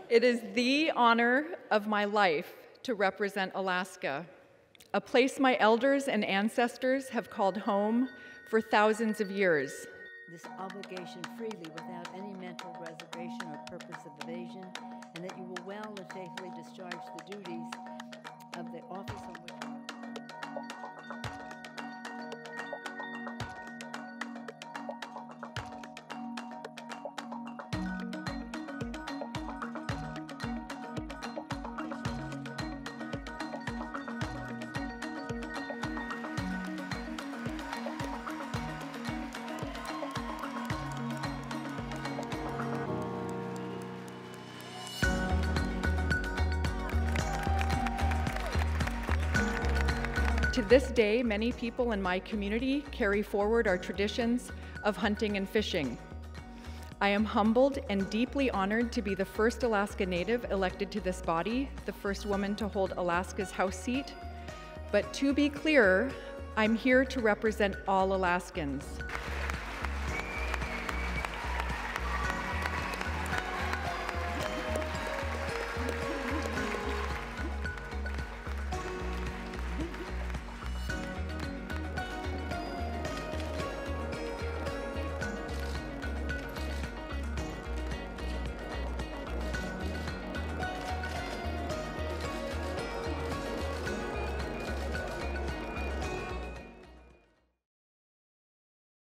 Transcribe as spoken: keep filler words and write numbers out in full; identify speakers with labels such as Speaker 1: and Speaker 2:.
Speaker 1: It is the honor of my life to represent Alaska, a place my elders and ancestors have called home for thousands of years.
Speaker 2: This obligation freely without any mental reservation or purpose of evasion, and that you will well and faithfully discharge the duties of the office on which
Speaker 1: To this day, many people in my community carry forward our traditions of hunting and fishing. I am humbled and deeply honored to be the first Alaska Native elected to this body, the first woman to hold Alaska's House seat. But to be clear, I'm here to represent all Alaskans.